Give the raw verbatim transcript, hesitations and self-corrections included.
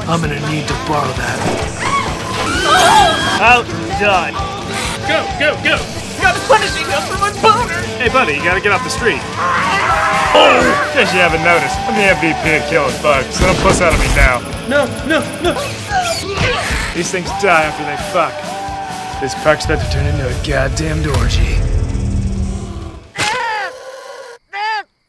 I'm gonna need to borrow that. Outdone. Go, go, go! God is punishing us for my boner! Hey, buddy, you gotta get off the street. Oh! Guess you haven't noticed. I'm the M V P of killing bugs, so don't puss out of me now. No, no, no! These things die after they fuck. This park's about to turn into a goddamn orgy.